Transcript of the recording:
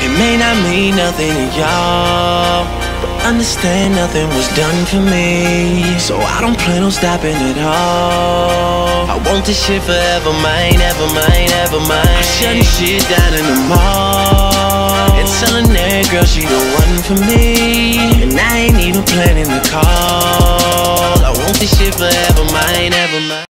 It may not mean nothing to y'all, but understand nothing was done for me. So I don't plan on stopping at all. I want this shit forever mine, ever mine, ever mine. I'm shutting shit down in the mall and telling that girl she the one for me, and I ain't even planning the call. I want this shit forever mine, ever mine.